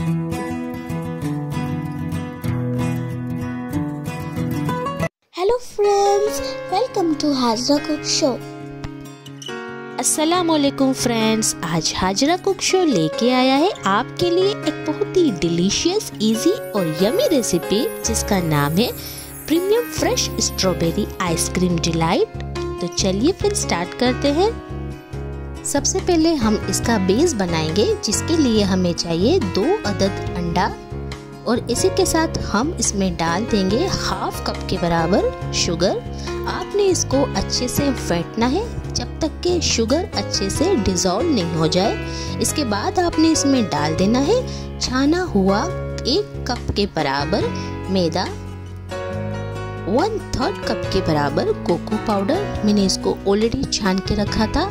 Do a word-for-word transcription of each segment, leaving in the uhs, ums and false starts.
Hello friends, welcome to Hajra cook show. अस्सलामुअलैकुम friends, आज Hajra cook show लेके आया है आपके लिए एक बहुत ही डिलीशियस, इजी और यमी रेसिपी जिसका नाम है premium fresh strawberry ice cream delight. तो चलिए फिर स्टार्ट करते हैं। सबसे पहले हम इसका बेस बनाएंगे, जिसके लिए हमें चाहिए दो अदद अंडा और इसी के साथ हम इसमें डाल देंगे हाफ कप के बराबर शुगर। आपने इसको अच्छे से फेंटना है जब तक कि शुगर अच्छे से डिज़ोल्व नहीं हो जाए। इसके बाद आपने इसमें डाल देना है छाना हुआ एक कप के बराबर मैदा, वन थर्ड कप के बराबर कोको पाउडर, मैंने इसको ऑलरेडी छान के रखा था,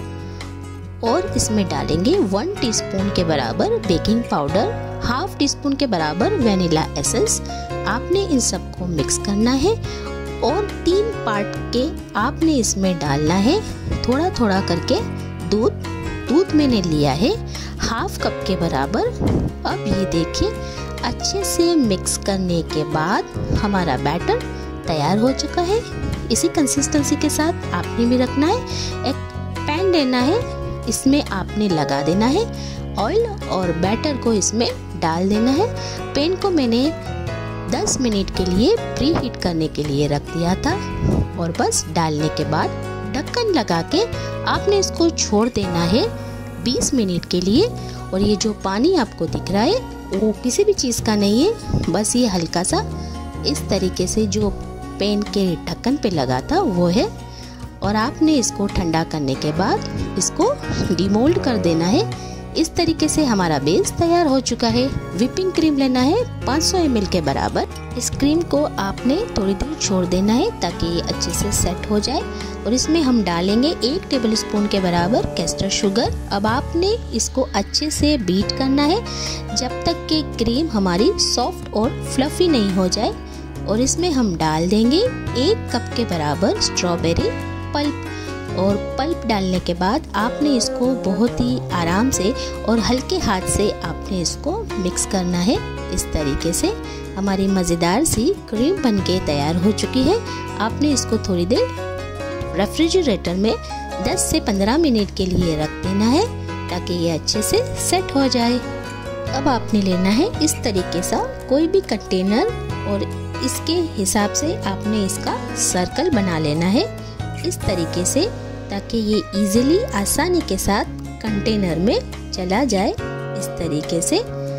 और इसमें डालेंगे वन टीस्पून के बराबर baking powder, half teaspoon के बराबर वेनिला एसेंस। आपने इन सबको मिक्स करना है और तीन पार्ट के आपने इसमें डालना है थोड़ा थोड़ा करके दूध। दूध मैंने लिया है हाफ कप के बराबर। अब ये देखिए, अच्छे से मिक्स करने के बाद हमारा बैटर तैयार हो चुका है। इसी कंसिस्टेंसी के साथ आपने भी रखना है। एक पैन लेना है, इसमें आपने लगा देना है ऑयल और बैटर को इसमें डाल देना है। पैन को मैंने दस मिनट के लिए प्री हीट करने के लिए रख दिया था और बस डालने के बाद ढक्कन लगा के आपने इसको छोड़ देना है बीस मिनट के लिए। और ये जो पानी आपको दिख रहा है वो किसी भी चीज़ का नहीं है, बस ये हल्का सा इस तरीके से जो पैन के ढक्कन पे लगा था वो है। और आपने इसको ठंडा करने के बाद इसको डिमोल्ड कर देना है। इस तरीके से हमारा बेस तैयार हो चुका है। व्हिपिंग क्रीम लेना है पाँच सौ एम एल के बराबर। इस क्रीम को आपने थोड़ी देर छोड़ देना है ताकि ये अच्छे से सेट हो जाए। और इसमें हम डालेंगे एक टेबल स्पून के बराबर कैस्टर शुगर। अब आपने इसको अच्छे से बीट करना है जब तक कि क्रीम हमारी सॉफ्ट और फ्लफी नहीं हो जाए। और इसमें हम डाल देंगे एक कप के बराबर स्ट्रॉबेरी पल्प। और पल्प डालने के बाद आपने इसको बहुत ही आराम से और हल्के हाथ से आपने इसको मिक्स करना है। इस तरीके से हमारी मज़ेदार सी क्रीम बनके तैयार हो चुकी है। आपने इसको थोड़ी देर रेफ्रिजरेटर में दस से पंद्रह मिनट के लिए रख देना है ताकि ये अच्छे से सेट हो जाए। अब आपने लेना है इस तरीके सा कोई भी कंटेनर और इसके हिसाब से आपने इसका सर्कल बना लेना है इस तरीके से, ताकि ये इजीली आसानी के साथ कंटेनर में चला जाए। इस तरीके से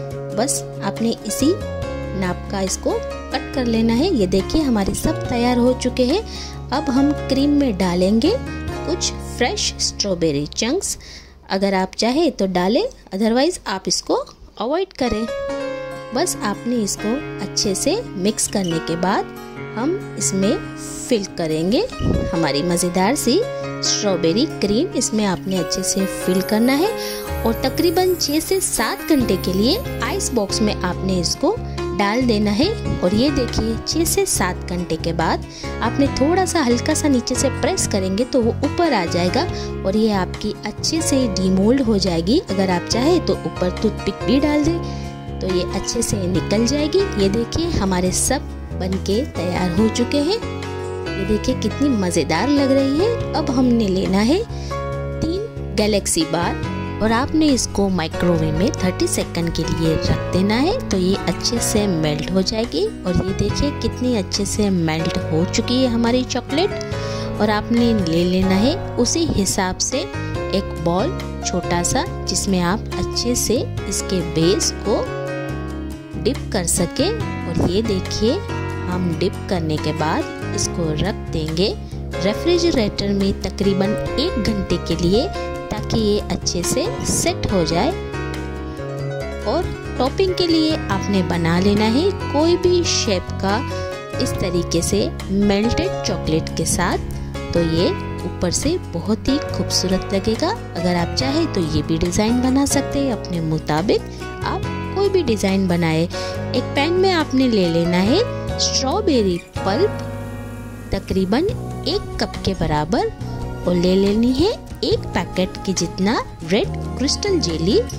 बस आपने इसी नाप का इसको कट कर लेना है। ये देखिए हमारे सब तैयार हो चुके हैं। अब हम क्रीम में डालेंगे कुछ फ्रेश स्ट्रॉबेरी चंक्स। अगर आप चाहे तो डालें, अदरवाइज आप इसको अवॉइड करें। बस आपने इसको अच्छे से मिक्स करने के बाद हम इसमें फिल करेंगे हमारी मज़ेदार सी स्ट्रॉबेरी क्रीम। इसमें आपने अच्छे से फिल करना है और तकरीबन छः से सात घंटे के लिए आइस बॉक्स में आपने इसको डाल देना है। और ये देखिए छः से सात घंटे के बाद आपने थोड़ा सा हल्का सा नीचे से प्रेस करेंगे तो वो ऊपर आ जाएगा और ये आपकी अच्छे से डीमोल्ड हो जाएगी। अगर आप चाहे तो ऊपर टूथपिक भी डाल दें तो ये अच्छे से निकल जाएगी। ये देखिए हमारे सब बनके तैयार हो चुके हैं। ये देखिए कितनी मज़ेदार लग रही है। अब हमने लेना है तीन गैलेक्सी बार और आपने इसको माइक्रोवेव में तीस सेकंड के लिए रख देना है तो ये अच्छे से मेल्ट हो जाएगी। और ये देखिए कितनी अच्छे से मेल्ट हो चुकी है हमारी चॉकलेट। और आपने ले लेना है उसी हिसाब से एक बॉल छोटा सा, जिसमें आप अच्छे से इसके बेस को डिप कर सके। और ये देखिए हम डिप करने के बाद इसको रख देंगे रेफ्रिजरेटर में तकरीबन एक घंटे के लिए ताकि ये अच्छे से सेट हो जाए। और टॉपिंग के लिए आपने बना लेना है कोई भी शेप का इस तरीके से मेल्टेड चॉकलेट के साथ, तो ये ऊपर से बहुत ही खूबसूरत लगेगा। अगर आप चाहे तो ये भी डिज़ाइन बना सकते हैं अपने मुताबिक, आप कोई भी डिज़ाइन बनाए। एक पैन में आपने ले लेना है स्ट्रॉबेरी पल्प तकरीबन एक कप के बराबर और ले लेनी है एक पैकेट के जितना रेड क्रिस्टल जेली।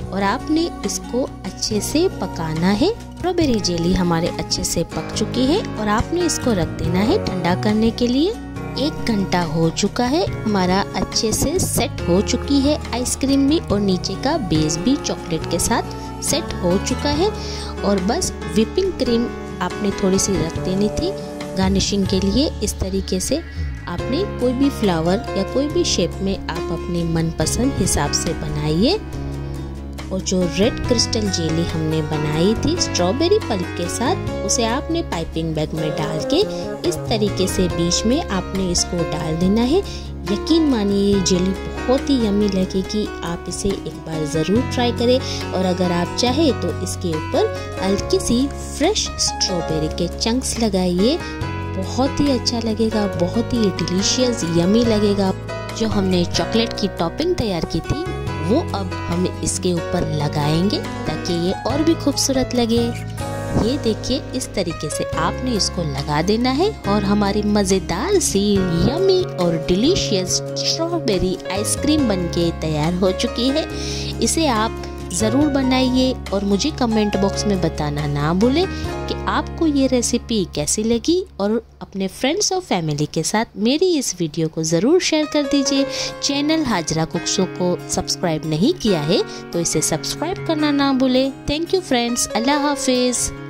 और आपने इसको अच्छे से पकाना है। स्ट्रॉबेरी जेली हमारे अच्छे से पक चुकी है और आपने इसको रख देना है ठंडा करने के लिए। एक घंटा हो चुका है, हमारा अच्छे से सेट हो चुकी है आइसक्रीम भी और नीचे का बेस भी चॉकलेट के साथ सेट हो चुका है। और बस व्हिपिंग क्रीम आपने थोड़ी सी रख देनी थी गार्निशिंग के लिए। इस तरीके से आपने कोई भी फ्लावर या कोई भी शेप में आप अपने मनपसंद हिसाब से बनाइए। और जो रेड क्रिस्टल जेली हमने बनाई थी स्ट्रॉबेरी पल्प के साथ, उसे आपने पाइपिंग बैग में डाल के इस तरीके से बीच में आपने इसको डाल देना है। यकीन मानिए ये जेली बहुत ही यम्मी लगेगी, आप इसे एक बार ज़रूर ट्राई करें। और अगर आप चाहे तो इसके ऊपर हल्की सी फ्रेश स्ट्रॉबेरी के चंक्स लगाइए, बहुत ही अच्छा लगेगा, बहुत ही डिलीशियस यम्मी लगेगा। जो हमने चॉकलेट की टॉपिंग तैयार की थी वो अब हम इसके ऊपर लगाएंगे ताकि ये और भी खूबसूरत लगे। ये देखिए इस तरीके से आपने इसको लगा देना है और हमारी मज़ेदार सी यम्मी और डिलीशियस स्ट्रॉबेरी आइसक्रीम बनके तैयार हो चुकी है। इसे आप ज़रूर बनाइए और मुझे कमेंट बॉक्स में बताना ना भूलें कि आपको ये रेसिपी कैसी लगी। और अपने फ्रेंड्स और फैमिली के साथ मेरी इस वीडियो को ज़रूर शेयर कर दीजिए। चैनल हाजरा कुक शो को सब्सक्राइब नहीं किया है तो इसे सब्सक्राइब करना ना भूलें। थैंक यू फ्रेंड्स, अल्लाह हाफिज़।